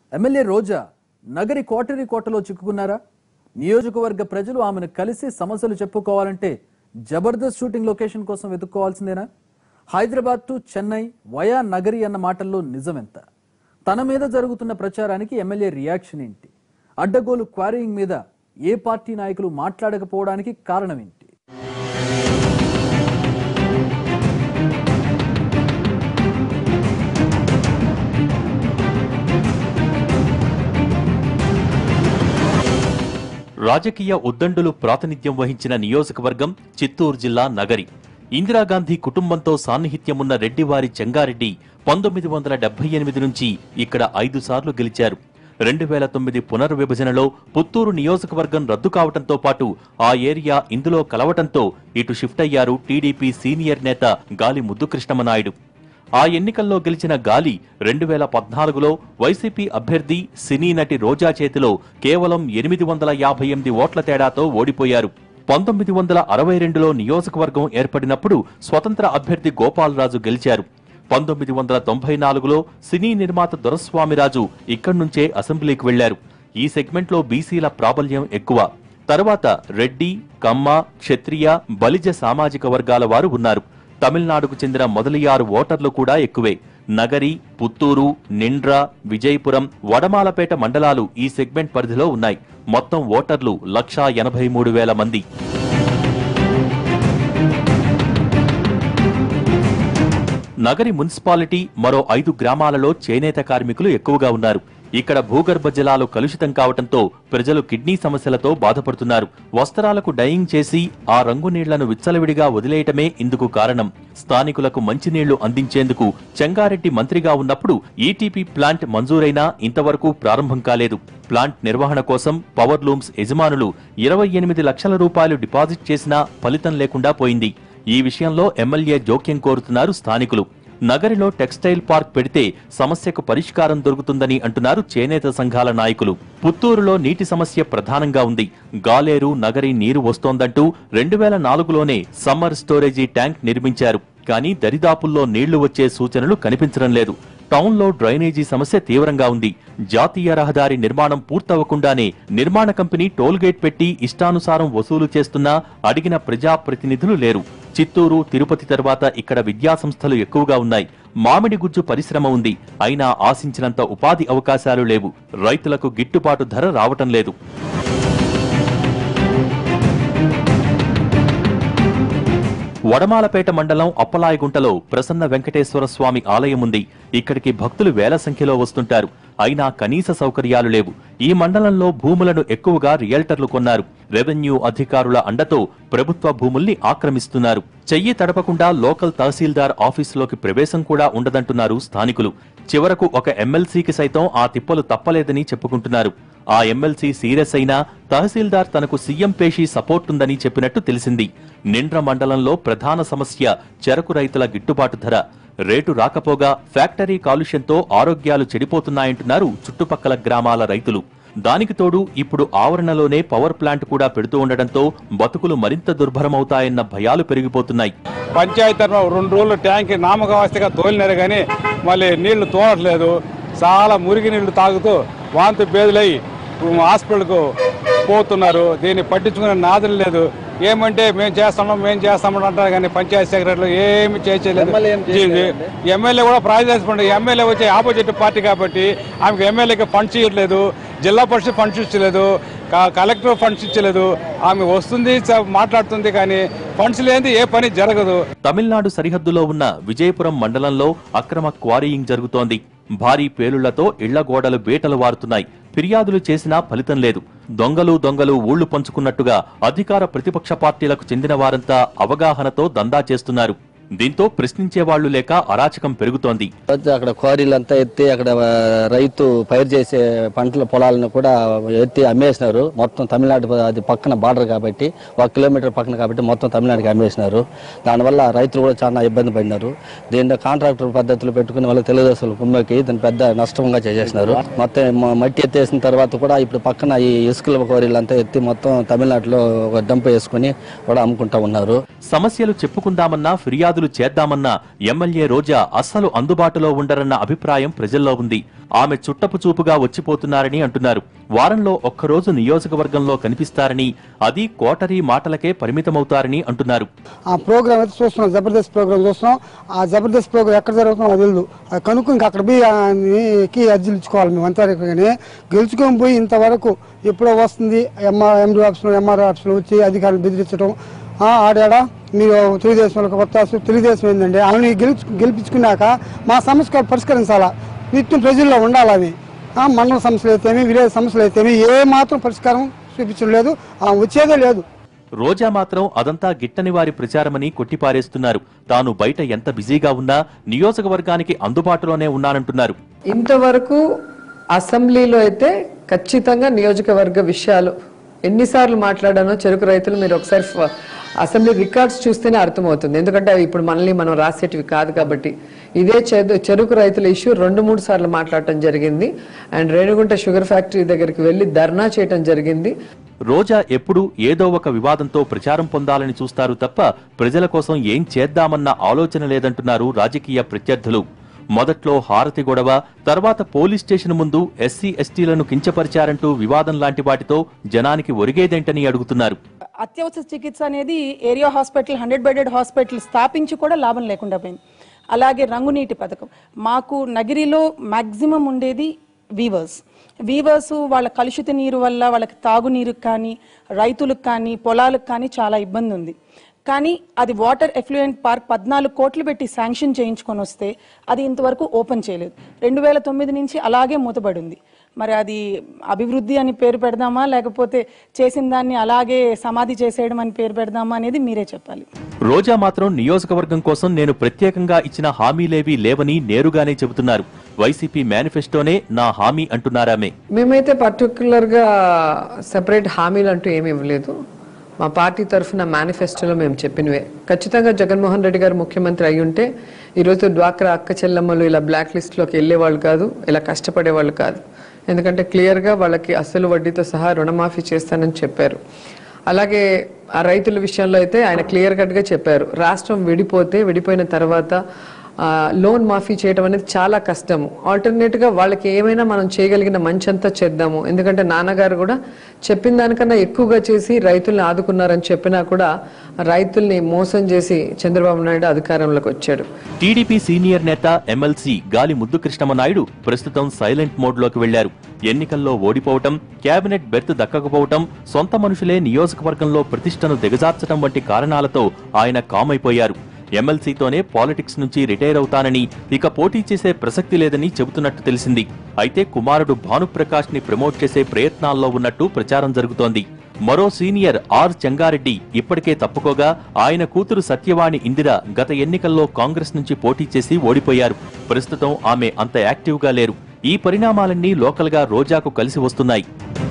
MLA రోజా Nagari coterie కోటలో చిక్కుకున్నారా? నియోజకవర్గ ప్రజలు ఆమెను కలిసి సమస్యలు చెప్పుకోవాలంటే జబర్దస్త్ షూటింగ్ లొకేషన్ కోసం వెతుక్కోవాల్సిందేనా? హైదరాబాద్ టు చెన్నై వయా నగరి అన్న మాటల్లో నిజమెంత? తన మీద జరుగుతున్న ప్రచారానికి ఎమ్మెల్యే రియాక్షన్ ఏంటి? అడ్డగోలు క్వారీయింగ్ మీద ఏ పార్టీ నాయకులు మాట్లాడకపోవడానికి కారణం ఏంటి? రాజకీయ ఉద్దండులు ప్రాతినిధ్యం వహించిన నియోజకవర్గం చిత్తూరు జిల్లా నగరి. ఇందిరాగాంధీ కుటుంబంతో సాన్నిహిత్యమున్న రెడ్డివారి చెంగారెడ్డి 1978 నుంచి ఇక్కడ 5 సార్లు గెలిచారు. 2009 పునర్విభజనలో పుత్తూరు నియోజకవర్గం రద్దు కావడంతో పాటు ఆ ఏరియా ఇందులో కలవటంతో ఇటు షిఫ్ట్ అయ్యారు టీడీపీ సీనియర్ నేత గాలి ముద్దుకృష్ణమనాయుడు. ఆ ఎన్నికల్లో గెలిచిన గాలి 2014లో వైసీపీ అభ్యర్థి సినీ నటి రోజా చేతిలో కేవలం 858 ఓట్ల తేడాతో ఓడిపోయారు. 1962లో నియోజకవర్గం ఏర్పడినప్పుడు స్వతంత్ర అభ్యర్థి గోపాలరాజు గెలిచారు. 1994లో సినీ నిర్మాత దొరస్వామిరాజు ఇక్కడి నుంచే అసెంబ్లీకి వెళ్లారు. ఈ సెగ్మెంట్లో బీసీల ప్రాబల్యం ఎక్కువ. తర్వాత రెడ్డి, కమ్మ, క్షత్రియ, బలిజ సామాజిక వర్గాల వారు ఉన్నారు. తమిళనాడుకు చెందిన మొదలియారు ఓటర్లు కూడా ఎక్కువే. నగరి, పుత్తూరు, నిండ్ర, విజయపురం, వడమాలపేట మండలాలు ఈ సెగ్మెంట్ పరిధిలో ఉన్నాయి. మొత్తం ఓటర్లు 1,83,000 మంది. నగరి మున్సిపాలిటీ మరో 5 గ్రామాలలో చేనేత కార్మికులు ఎక్కువగా ఉన్నారు. ఇక్కడ భూగర్భ జలాలు కలుషితం కావడంతో ప్రజలు కిడ్నీ సమస్యలతో బాధపడుతున్నారు. వస్త్రాలకు డయింగ్ చేసి ఆ రంగు నీళ్లను విచ్చలవిడిగా వదిలేయటమే ఇందుకు కారణం. స్థానికులకు మంచినీళ్లు అందించేందుకు చెంగారెడ్డి మంత్రిగా ఉన్నప్పుడు ఈటీపీ ప్లాంట్ మంజూరైనా ఇంతవరకు ప్రారంభం కాలేదు. ప్లాంట్ నిర్వహణ కోసం పవర్ లూమ్స్ యజమానులు 28 లక్షల రూపాయలు డిపాజిట్ చేసినా ఫలితం లేకుండా పోయింది. ఈ విషయంలో ఎమ్మెల్యే జోక్యం కోరుతున్నారు స్థానికులు. నగరిలో టెక్స్టైల్ పార్క్ పెడితే సమస్యకు పరిష్కారం దొరుకుతుందని అంటున్నారు చేనేత సంఘాల నాయకులు. పుత్తూరులో నీటి సమస్య ప్రధానంగా ఉంది. గాలేరు నగరి నీరు వస్తోందంటూ 2004లోనే సమ్మర్ స్టోరేజీ ట్యాంక్ నిర్మించారు. కానీ దరిదాపుల్లో నీళ్లు వచ్చే సూచనలు కనిపించడం లేదు. టౌన్లో డ్రైనేజీ సమస్య తీవ్రంగా ఉంది. జాతీయ రహదారి నిర్మాణం పూర్తవకుండానే నిర్మాణ కంపెనీ టోల్గేట్ పెట్టి ఇష్టానుసారం వసూలు చేస్తున్నా అడిగిన ప్రజాప్రతినిధులు లేరు. చిత్తూరు, తిరుపతి తర్వాత ఇక్కడ విద్యాసంస్థలు ఎక్కువగా ఉన్నాయి. మామిడి గుజ్జు పరిశ్రమ ఉంది. అయినా ఆశించినంత ఉపాధి అవకాశాలు లేవు. రైతులకు గిట్టుబాటు ధర రావటం లేదు. వడమాలపేట మండలం అప్పలాయగుంటలో ప్రసన్న వెంకటేశ్వర స్వామి ఆలయం ఉంది. ఇక్కడికి భక్తులు వేల సంఖ్యలో వస్తుంటారు. అయినా కనీస సౌకర్యాలు లేవు. ఈ మండలంలో భూములను ఎక్కువగా రియల్టర్లు కొన్నారు. రెవెన్యూ అధికారుల అండతో ప్రభుత్వ భూముల్ని ఆక్రమిస్తున్నారు. చెయ్యి తడపకుండా లోకల్ తహసీల్దార్ ఆఫీసులోకి ప్రవేశం కూడా ఉండదంటున్నారు స్థానికులు. చివరకు ఒక ఎమ్మెల్సీకి సైతం ఆ తిప్పలు తప్పలేదని చెప్పుకుంటున్నారు. ఆ ఎమ్మెల్సీ సీరియస్ అయినా తహసీల్దార్ తనకు సీఎం పేషీ సపోర్ట్ ఉందని చెప్పినట్టు తెలిసింది. నిండ్ర మండలంలో ప్రధాన సమస్య చెరకు రైతుల గిట్టుబాటు ధర. రేటు రాకపోగా ఫ్యాక్టరీ కాలుష్యంతో ఆరోగ్యాలు చెడిపోతున్నాయంటున్నారు చుట్టుపక్కల గ్రామాల రైతులు. దానికి తోడు ఇప్పుడు ఆవరణలోనే పవర్ ప్లాంట్ కూడా పెడుతూ ఉండడంతో బతుకులు మరింత దుర్భరమవుతాయన్న భయాలు పెరిగిపోతున్నాయి. పంచాయతీ 2 రోజులు ట్యాంక్ నామకావస్థగా తోలినారు కానీ మళ్ళీ నీళ్లు తోలట్లేదు. చాలా మురికి నీళ్లు తాగుతూ వాంతి బేదులై హాస్పిటల్కు పోతున్నారు. దీన్ని పట్టించుకునే నాదులు లేదు. ఏమంటే మేము చేస్తామని అంటారు కానీ పంచాయతీ సెక్రటరీలు ఏమి చేయలేదు. ఎమ్మెల్యే కూడా ప్రాధాన్యత ఎమ్మెల్యే వచ్చే ఆపోజిట్ పార్టీ కాబట్టి ఆమెకు ఎమ్మెల్యేకి ఫండ్స్ ఇవ్వట్లేదు. జిల్లా పరిషత్ ఫండ్స్ ఇచ్చలేదు. కలెక్టర్ ఫండ్స్ ఇచ్చలేదు. ఆమె వస్తుంది మాట్లాడుతుంది కానీ ఫండ్స్ లేని ఏ పని జరగదు. తమిళనాడు సరిహద్దులో ఉన్న విజయపురం మండలంలో అక్రమ క్వారీయింగ్ జరుగుతోంది. భారీ పేలుళ్లతో ఇళ్ల గోడలు బేటలు వారుతున్నాయి. ఫిర్యాదులు చేసినా ఫలితం లేదు. దొంగలు ఊళ్లు పంచుకున్నట్టుగా అధికార ప్రతిపక్ష పార్టీలకు చెందిన వారంతా అవగాహనతో దందా చేస్తున్నారు. దీంతో ప్రశ్నించే వాళ్లు లేక అరాచకం పెరుగుతోంది. అక్కడ క్వారీలంతా ఎత్తి అక్కడ రైతు పైరు చేసే పంటల పొలాలను కూడా ఎత్తి అమ్మేసినారు. మొత్తం తమిళనాడు అది పక్కన బార్డర్ కాబట్టి 1 కిలోమీటర్ పక్కన కాబట్టి మొత్తం తమిళనాడుకి అమ్మేసినారు. దానివల్ల రైతులు కూడా చాలా ఇబ్బంది పడినారు. దీంట్లో కాంట్రాక్టర్ పద్ధతులు పెట్టుకుని వాళ్ళ తెలుగుదేశం కుమ్మకి దాన్ని పెద్ద నష్టంగా చేసేసినారు. మొత్తం మట్టి ఎత్తేసిన తర్వాత కూడా ఇప్పుడు పక్కన ఈ ఇసుకల క్వారీలంతా ఎత్తి మొత్తం తమిళనాడులో ఒక డంప్ వేసుకుని కూడా అమ్ముకుంటా ఉన్నారు. సమస్యలు చెప్పుకుందామన్నా ఫిర్యాదు ఫిర్యాదులు చేద్దామన్నా ఎమ్మెల్యే రోజా అస్సలు అందుబాటులో ఉండరన్న అభిప్రాయం ప్రజల్లో ఉంది. ఆమె చుట్టపు చూపుగా వచ్చిపోతున్నారని అంటున్నారు. వారంలో ఒక్కరోజు నియోజకవర్గంలో కనిపిస్తారని, అది కోటరీ మాటలకే పరిమితమవుతారని అంటున్నారు. ఆ ప్రోగ్రామ్ అయితే చూస్తున్నాం, జబర్దస్త్ ప్రోగ్రామ్ చూస్తున్నాం. ఆ జబర్దస్త్ ప్రోగ్రామ్ ఎక్కడ జరుగుతుందో అది తెలియదు. అది కనుక్కొని అక్కడ పోయి అర్జీలు ఇచ్చుకోవాలి. మేము అంతవరకుగానే గెలుచుకొని పోయి ఇంతవరకు ఎప్పుడో వస్తుంది ఎండీ ఆఫీస్లో ఎంఆర్ఓ ఆఫీస్లో వచ్చి అధికారులు బెదిరించడం. ఆడాడా మీరు తెలుగుదేశం కొత్త తెలుగుదేశం ఏంటంటే ఆమె గెలిపించుకున్నాక మా సమస్య పరిష్కరించాలా, నిత్యం ప్రజల్లో ఉండాలి. అవి మండల సమస్యలు అయితేమి విలేజ్ సమస్యలు అయితేమి ఏ మాత్రం పరిష్కారం చూపించడం లేదు, వచ్చేదే లేదు. రోజా మాత్రం అదంతా గిట్టని వారి ప్రచారమని కొట్టిపారేస్తున్నారు. తాను బయట ఎంత బిజీగా ఉన్నా నియోజకవర్గానికి అందుబాటులోనే ఉన్నానంటున్నారు. ఇంతవరకు అసెంబ్లీలో అయితే ఖచ్చితంగా నియోజకవర్గ విషయాలు ఎన్నిసార్లు మాట్లాడానో చెరుకు రైతులు మీరు ఒకసారి అసెంబ్లీ రికార్డ్స్ చూస్తేనే అర్థమవుతుంది. ఎందుకంటే అవి ఇప్పుడు మనల్ని మనం రాసేటివి కాదు కాబట్టి. ఇదే చెరుకు రైతుల ఇష్యూ 2-3 సార్లు మాట్లాడటం జరిగింది. అండ్ రేణుగుంట షుగర్ ఫ్యాక్టరీ దగ్గరికి వెళ్లి ధర్నా చేయటం జరిగింది. రోజా ఎప్పుడూ ఏదో ఒక వివాదంతో ప్రచారం పొందాలని చూస్తారు తప్ప ప్రజల కోసం ఏం చేద్దామన్న ఆలోచన లేదంటున్నారు రాజకీయ ప్రత్యర్థులు. మొదట్లో హారతి గొడవ, తర్వాత పోలీస్ స్టేషన్ ముందు ఎస్సీ ఎస్టీలను కించపరిచారంటూ వివాదం లాంటి వాటితో జనానికి ఒరిగేదేంటని అడుగుతున్నారు. అత్యవసర చికిత్స అనేది ఏరియా హాస్పిటల్ 100 బెడెడ్ హాస్పిటల్ స్థాపించి కూడా లాభం లేకుండా పోయింది. అలాగే రంగునీటి పథకం మాకు నగిరిలో మాక్సిమం ఉండేది వీవర్స్ వాళ్ళ కలుషిత నీరు వల్ల వాళ్ళకి తాగునీరు కానీ రైతులకు కానీ పొలాలకు కానీ చాలా ఇబ్బంది ఉంది. కానీ అది వాటర్ ఎఫ్లూయెంట్ పార్క్ 14 కోట్లు పెట్టి శాంక్షన్ చేయించుకొని వస్తే అది ఇంతవరకు ఓపెన్ చేయలేదు. 2009 నుంచి అలాగే మూతబడి ఉంది. మరి అది అభివృద్ధి అని పేరు పెడదామా, లేకపోతే చేసిన దాన్ని అలాగే సమాధి చేసేయడం అని పేరు పెడదామా అనేది మీరే చెప్పాలి. రోజా మాత్రం నియోజకవర్గం కోసం నేను ప్రత్యేకంగా ఇచ్చిన హామీలేవీ లేవని నేరుగానే చెబుతున్నారు. వైసీపీ మేనిఫెస్టోనే నా హామీ అంటున్నారామే. మేమైతే పర్టికులర్ గా సెపరేట్ హామీలు అంటూ ఏమి ఇవ్వలేదు. మా పార్టీ తరఫున మేనిఫెస్టోలో మేము చెప్పినవే. ఖచ్చితంగా జగన్మోహన్ రెడ్డి గారు ముఖ్యమంత్రి అయి ఉంటే ఈరోజు డ్వాక్రా అక్క చెల్లమ్మలు ఇలా బ్లాక్ లిస్ట్లోకి వెళ్ళేవాళ్ళు కాదు, ఇలా కష్టపడేవాళ్ళు కాదు. ఎందుకంటే క్లియర్గా వాళ్ళకి అసలు వడ్డీతో సహా రుణమాఫీ చేస్తానని చెప్పారు. అలాగే ఆ రైతుల విషయంలో అయితే ఆయన క్లియర్ కట్గా చెప్పారు, రాష్ట్రం విడిపోయిన తర్వాత లోన్ మాఫీ చేయడం అనేది చాలా కష్టము. ఆల్టర్నేట్గా వాళ్ళకి ఏమైనా మనం చేయగలిగిన మంచంతా చేద్దాము. ఎందుకంటే నాన్నగారు కూడా చెప్పిన దానికన్నా ఎక్కువగా చేసి రైతుల్ని ఆదుకున్నారని చెప్పినా కూడా రైతుల్ని మోసం చేసి చంద్రబాబు నాయుడు అధికారంలోకి వచ్చాడు. టీడీపీ సీనియర్ నేత ఎమ్మెల్సీ గాలి ముద్దు కృష్ణమనాయుడు ప్రస్తుతం సైలెంట్ మోడ్లోకి వెళ్లారు. ఎన్నికల్లో ఓడిపోవటం, కేబినెట్ బెర్త్ దక్కకపోవటం, సొంత మనుషులే నియోజకవర్గంలో ప్రతిష్టను దిగజార్చడం వంటి కారణాలతో ఆయన కామైపోయారు. ఎమ్మెల్సీతోనే పాలిటిక్స్ నుంచి రిటైర్ అవుతానని, ఇక పోటీ చేసే ప్రసక్తి లేదని చెబుతున్నట్టు తెలిసింది. అయితే కుమారుడు భానుప్రకాష్ ని ప్రమోట్ చేసే ప్రయత్నాల్లో ఉన్నట్టు ప్రచారం జరుగుతోంది. మరో సీనియర్ ఆర్ చెంగారెడ్డి ఇప్పటికే తప్పుకోగా, ఆయన కూతురు సత్యవాణి ఇందిర గత ఎన్నికల్లో కాంగ్రెస్ నుంచి పోటీ చేసి ఓడిపోయారు. ప్రస్తుతం ఆమె అంత యాక్టివ్గా లేరు. ఈ పరిణామాలన్నీ లోకల్గా రోజాకు కలిసి వస్తున్నాయి.